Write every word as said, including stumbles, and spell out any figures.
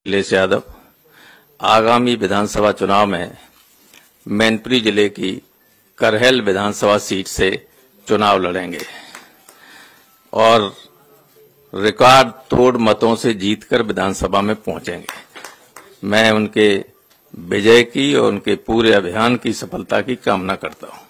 अखिलेश यादव आगामी विधानसभा चुनाव में मैनपुरी जिले की करहल विधानसभा सीट से चुनाव लड़ेंगे और रिकॉर्ड तोड़ मतों से जीतकर विधानसभा में पहुंचेंगे। मैं उनके विजय की और उनके पूरे अभियान की सफलता की कामना करता हूं।